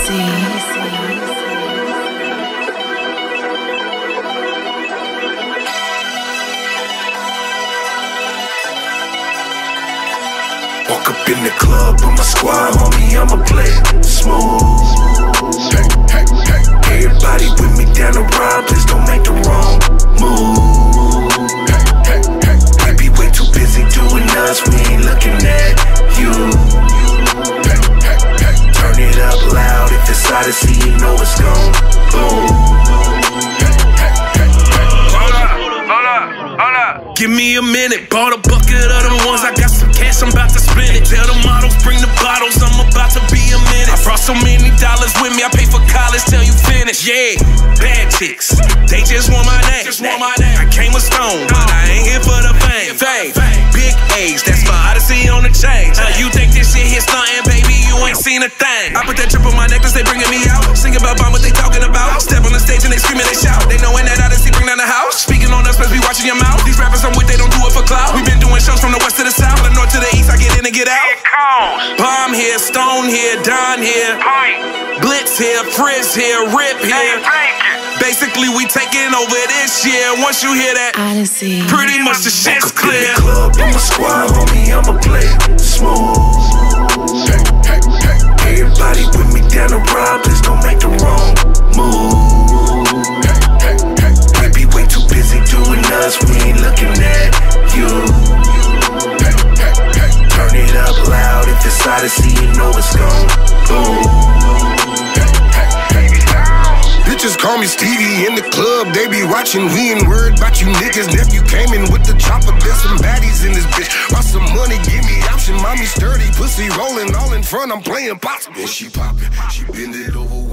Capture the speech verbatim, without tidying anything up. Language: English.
Walk up in the club with my squad, homie, I'ma play it smooth. Hey, hey, hey. Everybody with me down the ride, please don't make the wrong move. Hey, hey, hey. We be way too busy doing us, we ain't looking at you. Hey, hey, hey. Turn it up loud, if it's Odyssey, you know it's gon' boom. Hey, hey, hey, hey. Hold up, hold up, hold up. Give me a minute, bought a bucket of them ones, I got some cash, I'm about to spend it. Tell the models, bring the bottles, I'm about to be a minute. I brought so many dollars with me, I pay for college till you finish. Yeah, bad chicks, they just want my name. Just want my name. I came with stone, but I ain't here for the fame. Fame, big A's, that's my Odyssey on the chain. Uh, you think this shit here stuntin', baby, you ain't seen a thing. I put that drip on my necklace, they bringin' me out. Sing about bomb, what they talking about. Step on the stage and they screamin', they shout. They knowin' that Odyssey bring down the house. Speaking on us, let's be watching your mouth. These rappers I'm with, they don't do it for clout. We been doing shows from the west to the south, the north to the east, I get in and get out. Bomb here, stone here, Don here, Blitz here, Frizz here, Rip here. Basically, we taking over this year. Once you hear that, Odyssey, pretty much the shit's clear. Walk up in the club with my squad, homie, I'ma play it smooth. Hey, hey, hey. Everybody with me down the ride, please don't make the wrong move. Hey, hey, hey. We be way too busy doing us, we ain't looking at you. Hey, hey, hey. Turn it up loud, if it's Odyssey, you know it's gon' boom. Hey, hey, hey. Bitches call me Stevie in the club, they be watching, we ain't worried about you niggas. Nephew came in with the chopper, there's some baddies in this bitch. Want some money, give me option, mommy sturdy, pussy rolling all in front, I'm playing possum. And she poppin', she bend it over.